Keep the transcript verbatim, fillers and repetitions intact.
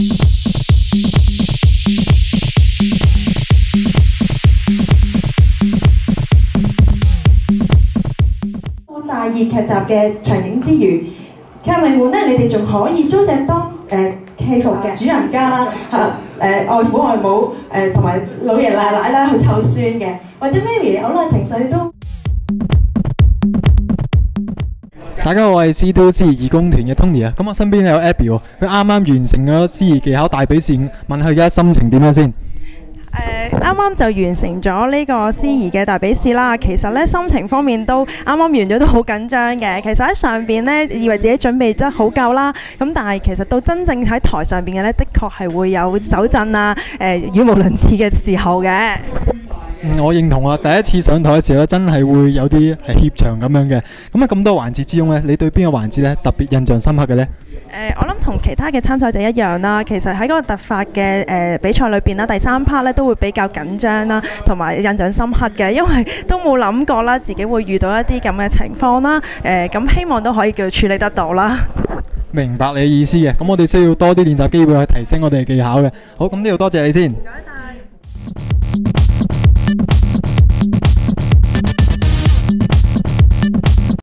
大熱劇集嘅場景之餘，劇迷們咧，你哋仲可以租借當誒戲服嘅主人家啦，嚇誒外父外母誒同埋老爺奶奶啦去湊孫嘅，或者 maybe 好耐情緒都。 大家好，我係司都司儀義工團嘅 Tony 啊，咁我身邊有 Abby 喎，佢啱啱完成咗司儀技巧大比試，問佢而家心情點樣先？ 誒啱啱就完成咗呢個司儀嘅大比試啦，其實咧心情方面都啱啱完咗都好緊張嘅。其實喺上邊咧以為自己準備得好夠啦，咁但係其實到真正喺台上邊嘅咧，的確係會有手震啊、誒語無倫次嘅時候嘅。 嗯，我認同啊！第一次上台嘅時候咧，真係會有啲係怯場咁樣嘅。咁啊咁多環節之中咧，你對邊個環節咧特別印象深刻嘅呢？ 誒，我諗同其他嘅參賽者一樣啦。其實喺嗰個突發嘅誒比賽裏邊啦，第三 part 咧都會比較緊張啦，同埋印象深刻嘅，因為都冇諗過啦，自己會遇到一啲咁嘅情況啦。誒，咁希望都可以叫處理得到啦。明白你嘅意思嘅，咁我哋需要多啲練習機會去提升我哋嘅技巧嘅。好，咁呢度多謝你先。唔該晒。